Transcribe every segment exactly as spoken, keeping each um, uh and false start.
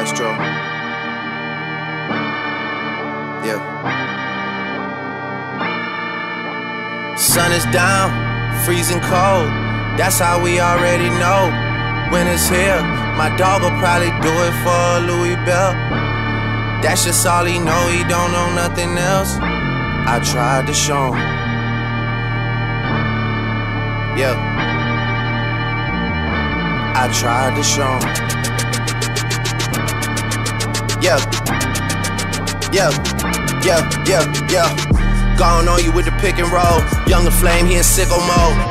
Astro. Yeah. Sun is down, freezing cold. That's how we already know. Winter's here. My dog will probably do it for Louis Bell. That's just all he know. He don't know nothing else. I tried to show him. Yeah. I tried to show him. Yeah. Yeah. Yeah. Yeah. Yeah. Gone on you with the pick and roll. Younger flame, he in sicko mode.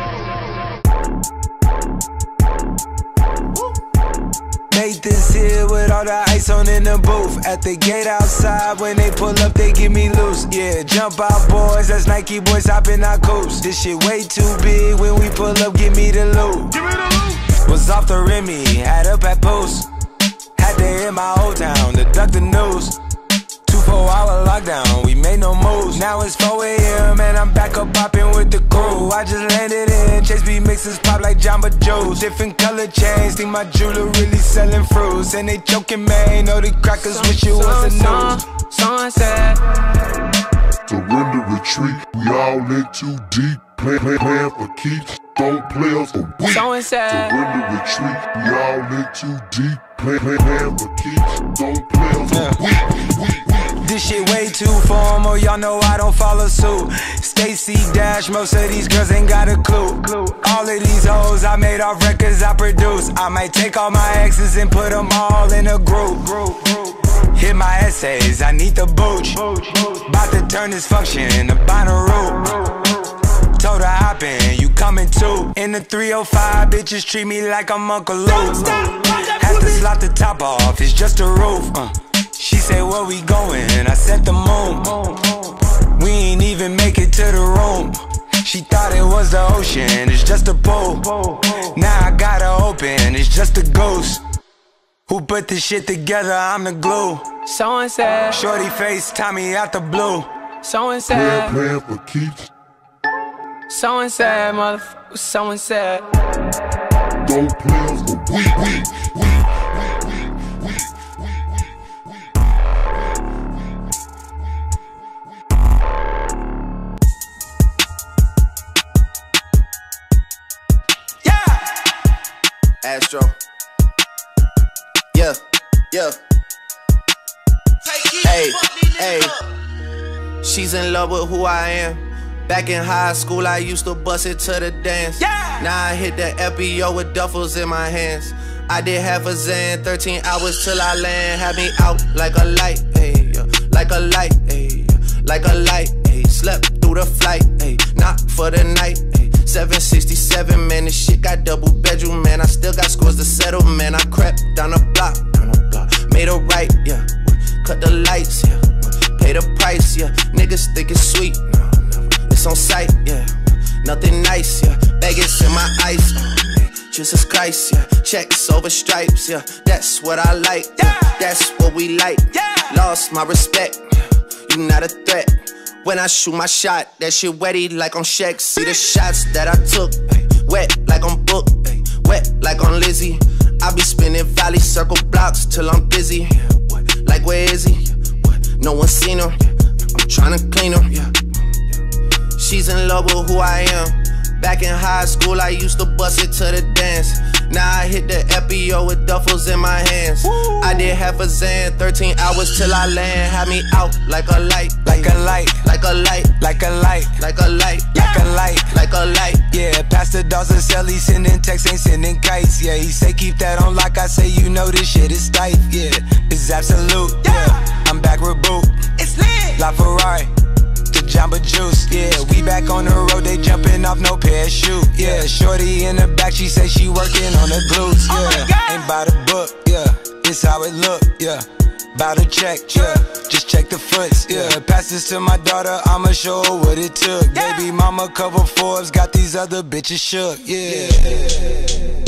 Made this here with all the ice on in the booth. At the gate outside, when they pull up, they give me loose. Yeah, jump out boys, that's Nike boys hopping our coops. This shit way too big, when we pull up, give me the loot. Give me the loot. Was off the Remy, had up at post. Had to hit my old town to duck the news. Two four hour lockdown, we made no moves. Now it's four A M and I'm back up popping with the crew. I just landed in, Chase B mixes pop like Jamba Joe's. Different color chains, think my jeweler really selling fruits. And they joking, man, know the crackers wish it was a news. Someone said, surrender, retreat, we all in too deep. Plan, plan, plan for keeps, don't play us for weak. Someone said, surrender, retreat, we all in too deep. Plan, plan, plan for keeps, don't play us for weak, weak. This shit way too formal, y'all know I don't follow suit. Stacy Dash, most of these girls ain't got a clue. All of these hoes I made off records I produce. I might take all my exes and put them all in a group. Hit my essays, I need the booch. About to turn this function into Bonnaroo. Told her hop in, you coming too. In the three oh five, bitches treat me like I'm Uncle Luke. Had to slot the top off, it's just a roof. uh. She said, where we going? I said the moon. We ain't even make it to the room. She thought it was the ocean, it's just a pool. Now I gotta open, it's just a ghost. Who put this shit together? I'm the glue. someone said, Shorty face, Tommy out the blue. someone Plan, said, plan for keeps, someone said, motherfucker, someone said, don't play us for weak, weak, weak. Astro. Yeah, yeah. Hey, hey. She's in love with who I am. Back in high school, I used to bust it to the dance. Yeah. Now I hit the F B O with duffels in my hands. I did half a Zan, thirteen hours till I land. Had me out like a light, ayy, yeah. Like a light, ayy, yeah. Like a light, ayy. Slept through the flight, ayy. Not for the night, ayy. seven sixty-seven, man, this shit got double bedroom, man. I still got scores to settle, man. I crept down the block, down the block. Made a right, yeah. Cut the lights, yeah. Pay the price, yeah. Niggas think it's sweet, no, no. It's on sight, yeah. Nothing nice, yeah. Vegas in my ice, oh, Jesus Christ, yeah. Checks over stripes, yeah. That's what I like, yeah. That's what we like, yeah. Lost my respect, yeah. You not a threat. When I shoot my shot, that shit wetty like on Shaq. See the shots that I took, ay, wet like on Book, ay, wet like on Lizzie. I be spinning valley circle blocks till I'm busy. Yeah, what? Like where is he? Yeah, what? No one seen her. Yeah, I'm tryna clean her. Yeah, yeah. She's in love with who I am. Back in high school, I used to bust it to the dance. Now I hit the F B O with duffels in my hands. Woo. I did half a Zan, thirteen hours till I land. Had me out like a light, Like a light, like a light, like a light, like a light, like a light, like a light. Yeah, Pastor Dawson sell, he sending texts, ain't sending kites. Yeah, he say keep that on lock, I say you know this shit is tight. Yeah, it's absolute. Yeah, I'm back with boot. It's lit. La Ferrari, the Jamba Juice. Yeah, we back on the road, they jumping off no parachute. Yeah, shorty in the back, she say she working on the glutes. Yeah, ain't by the book. Yeah, it's how it look. Yeah. Bout to check, yeah. Just check the foots, yeah. Pass this to my daughter, I'ma show her what it took. Baby mama cover Forbes, got these other bitches shook, yeah.